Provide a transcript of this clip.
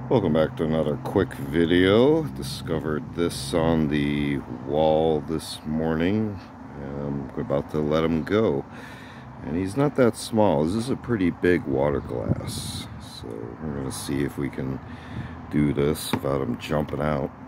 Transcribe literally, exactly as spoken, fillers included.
Welcome back to another quick video. Discovered this on the wall this morning. I'm about to let him go. And he's not that small. This is a pretty big water glass. So we're going to see if we can do this without him jumping out.